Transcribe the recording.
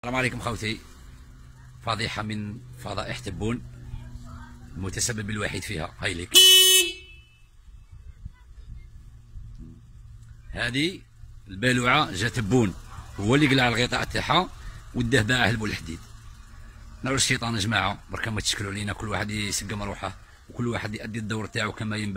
السلام عليكم خوتي. فضيحة من فضائح تبون، المتسبب الوحيد فيها هاي لك. هذه البالوعة جا تبون هو اللي قلع الغطاء تاعها وداه باعه لبو الحديد. نار الشيطان يا جماعة، بركا ما تشكلوا علينا، كل واحد يسقم روحه وكل واحد يؤدي الدور تاعو كما ينبغي.